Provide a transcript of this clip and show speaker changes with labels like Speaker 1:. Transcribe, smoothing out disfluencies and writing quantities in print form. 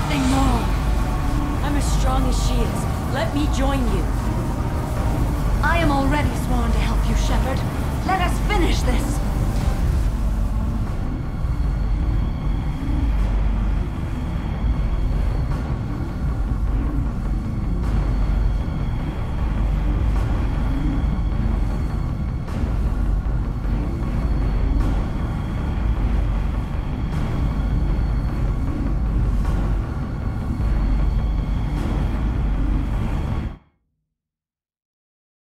Speaker 1: nothing more. I'm as strong as she is. Let me join you. I am already sworn to help you, Shepard. Let us finish this.